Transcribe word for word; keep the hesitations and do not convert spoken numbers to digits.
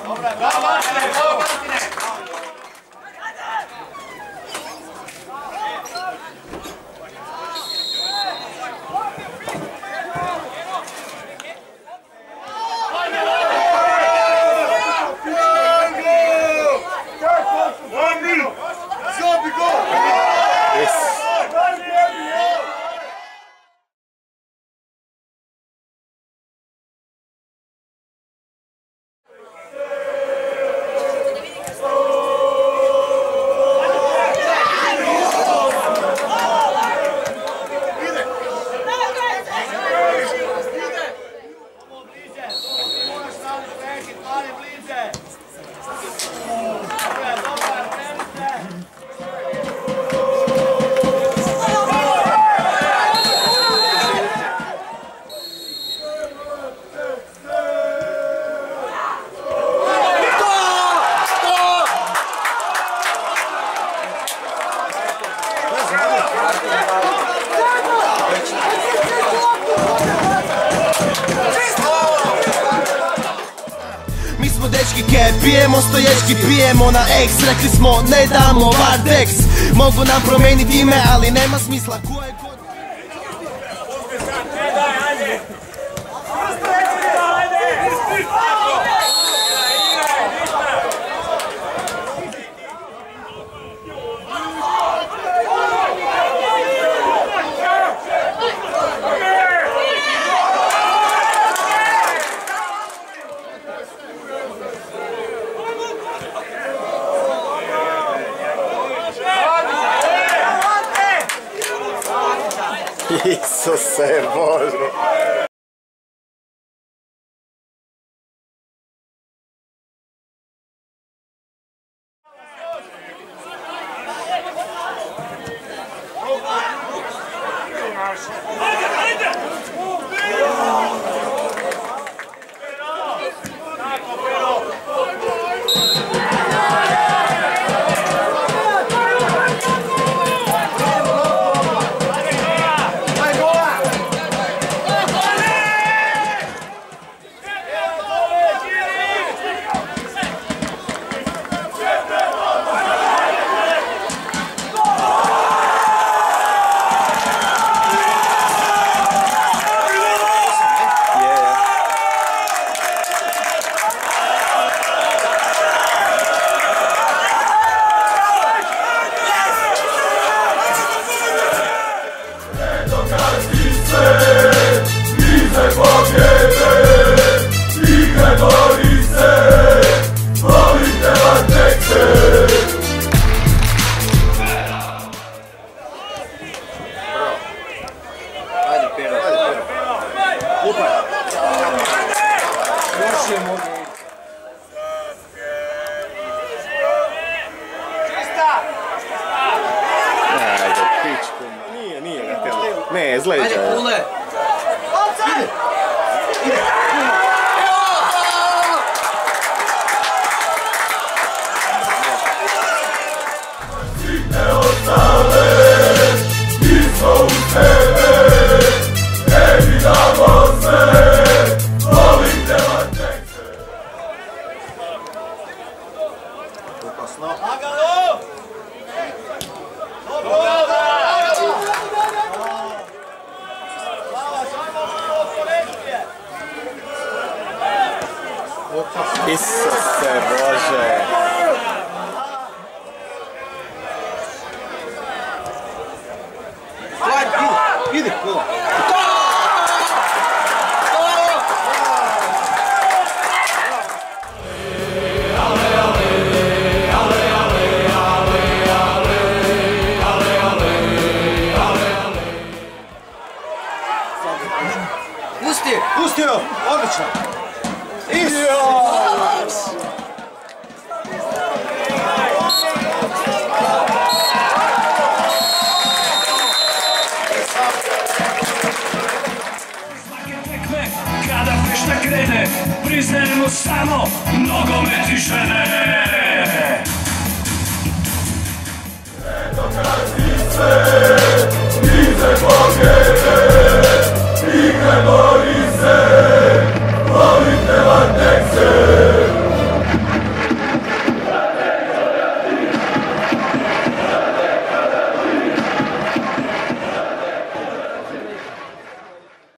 Pijemo stoječki, pijemo na X. Rekli smo ne damo Vardex. Mogu nam promijeniti ime, ali nema smisla. Ko je god... Isuse Bože! Ne, zleđa. Ajde, kule! Ide! Ide! Ne ostaveš, nismo u tebe, ne vidamo se, volim te Vartekse. Opasno. Lagano! Dobro! Isuse Bože! Ide, kula! Pusti! Pustio! Odlično! Kada fešta krene, priznajemo samo nogomet i žene. Eto kad ti se, ize pobjede, igre bori.